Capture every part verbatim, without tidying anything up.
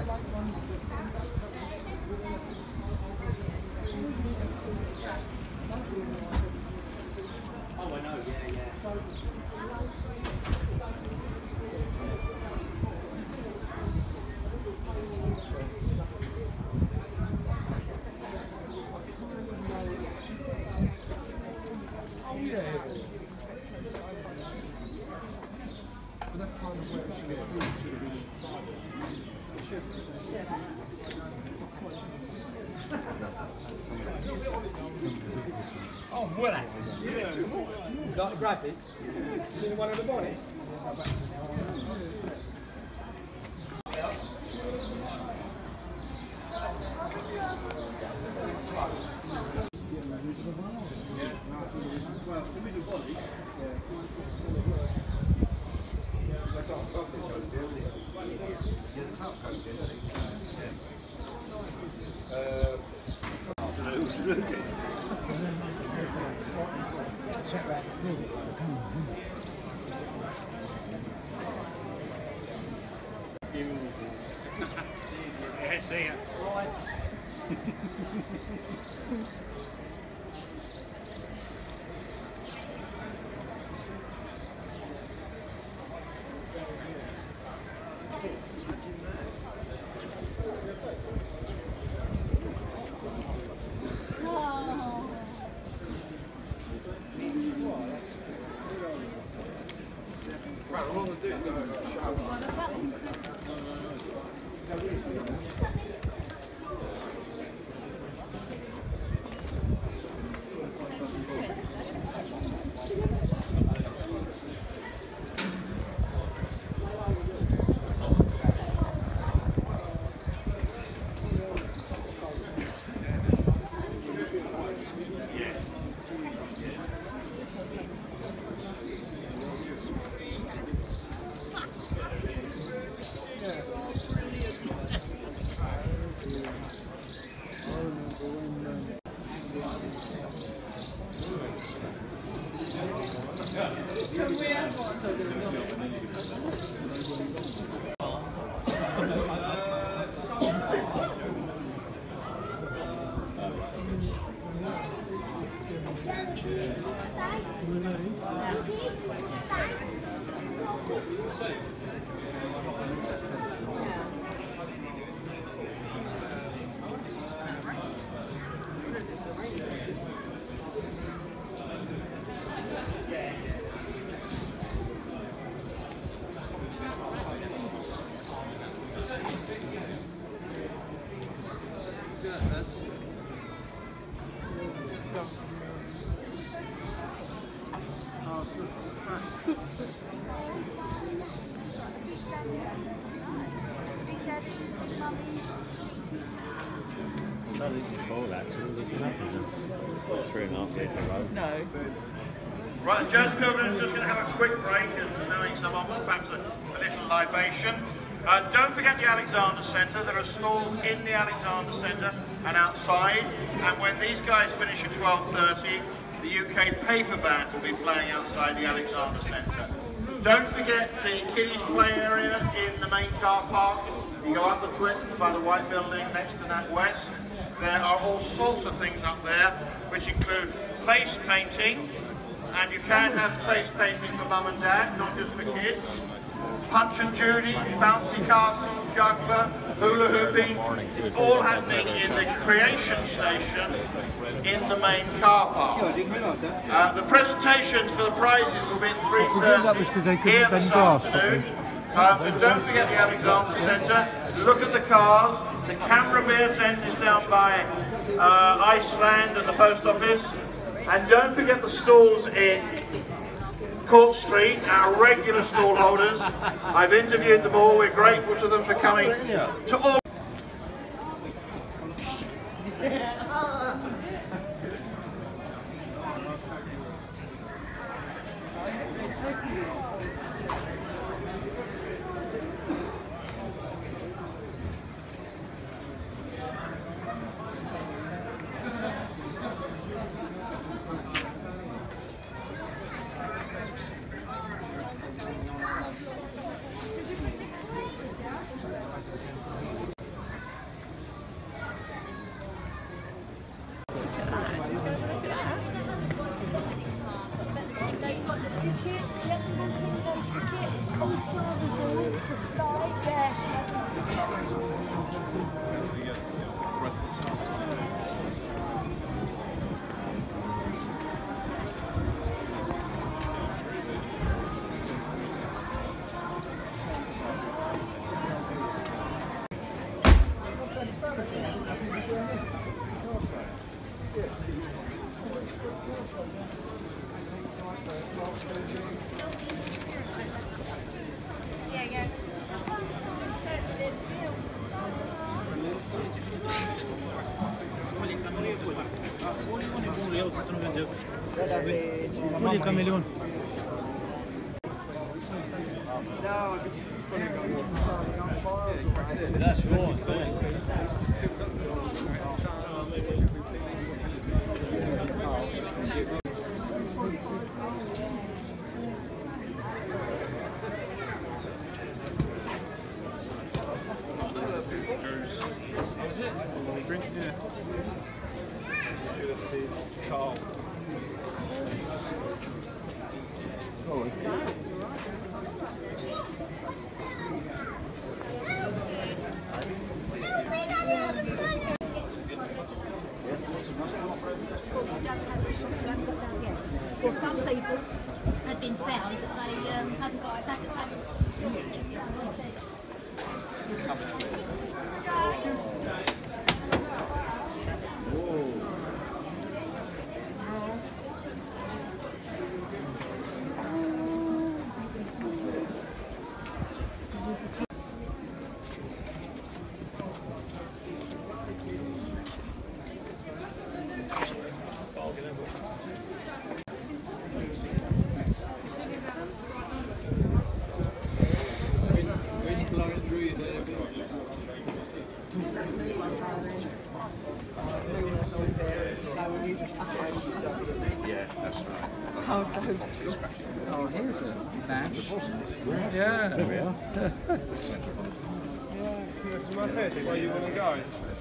Oh, I know, yeah, yeah. Oh, voilà. Got the graphics. You one of the bonnet? Yeah, see ya. Right, all I'm going to do is go over and shower. I think it's four actually, there's nothing. Three and a half litre road. No. Right, Jazz Covenant's just going to have a quick break and knowing someone will perhaps a, a little libation. Uh, don't forget the Alexander Centre. There are stalls in the Alexander Centre and outside. And when these guys finish at twelve thirty, the U K Paper Band will be playing outside the Alexander Centre. Don't forget the kiddies play area in the main car park. You go up the Twin by the white building next to that west. There are all sorts of things up there, which include face painting, and you can have face painting for mum and dad, not just for kids. Punch and Judy, bouncy castle, juggler, hula hooping, it's all happening in the creation station in the main car park. Uh, the presentations for the prizes will be at three thirty here this afternoon. Uh, so don't forget the Alexander Centre, look at the cars. The Camera Beer tent is down by uh, Iceland and the post office. And don't forget the stalls in Court Street, our regular stall holders. I've interviewed them all, we're grateful to them for coming to all. Olha camaleão. That's right, thanks. Well, some people had been found that they um, hadn't got a plastic bag. Yeah, that's right. Oh, don't. Oh, here's a match. Yeah. There we are. It's my head, where you want to go?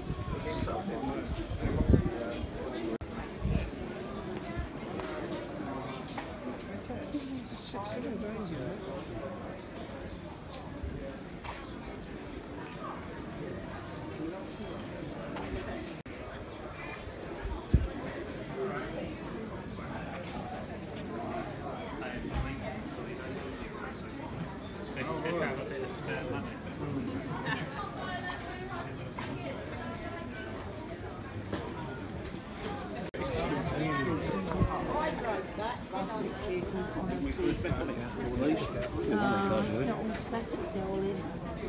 Uh, it's not automatic, they're all in.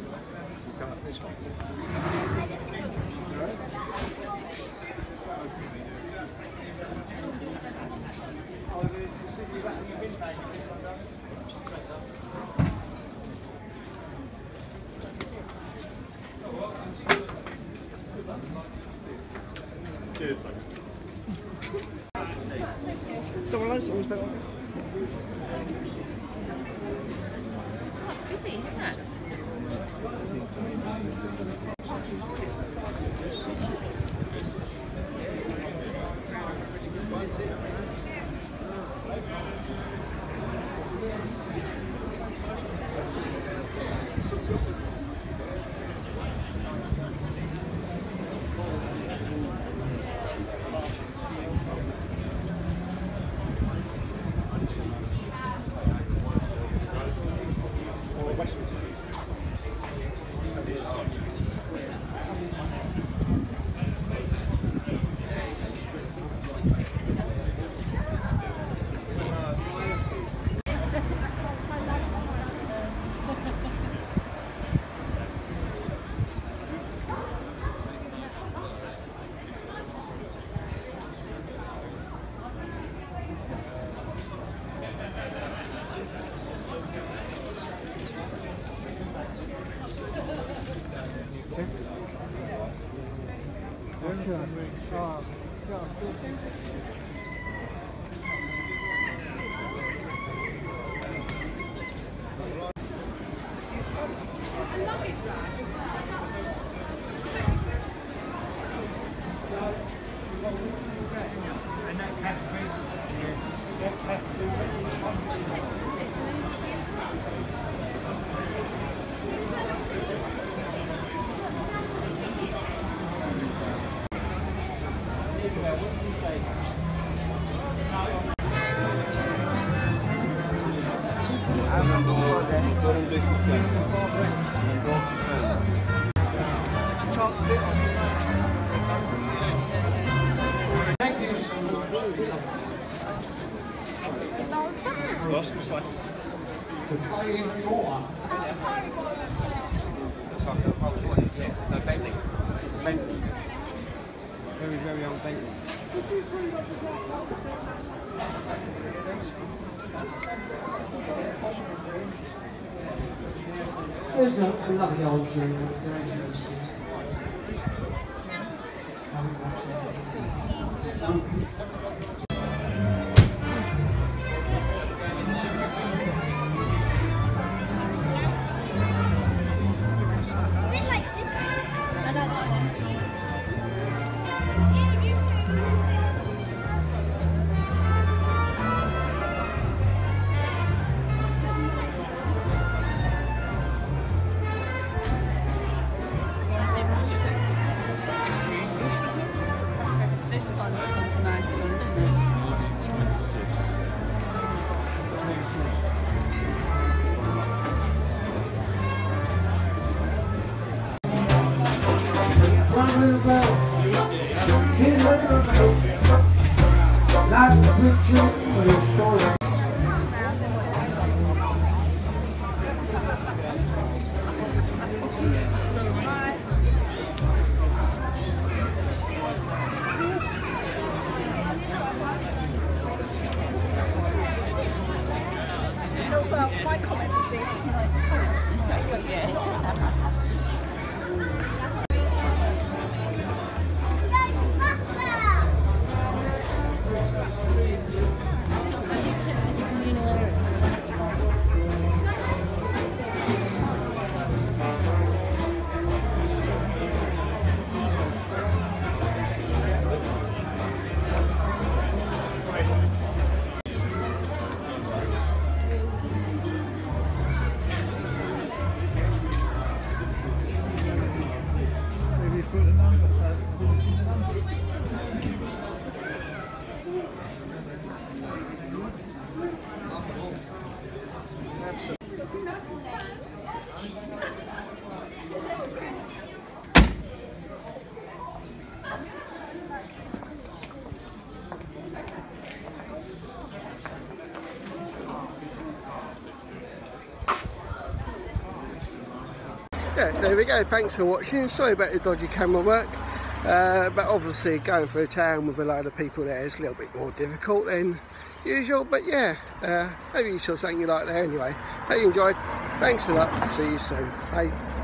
That's busy, isn't it? Can't sit on it. Ross, this way. No, Bentley. Bentley. Very, very old Bentley. There's a, a lovely old German, very interesting. This one, this one's a nice one, isn't it? twenty-six. One little bell, she's a little bell, like a picture of a story. Well, my comment would be it's a nice comment. Yeah. Yeah, there we go. Thanks for watching. Sorry about the dodgy camera work, uh, but obviously going through a town with a load of people there is a little bit more difficult than usual. But yeah, uh, maybe you saw something you like there anyway. Hope you enjoyed. Thanks a lot. See you soon. Bye.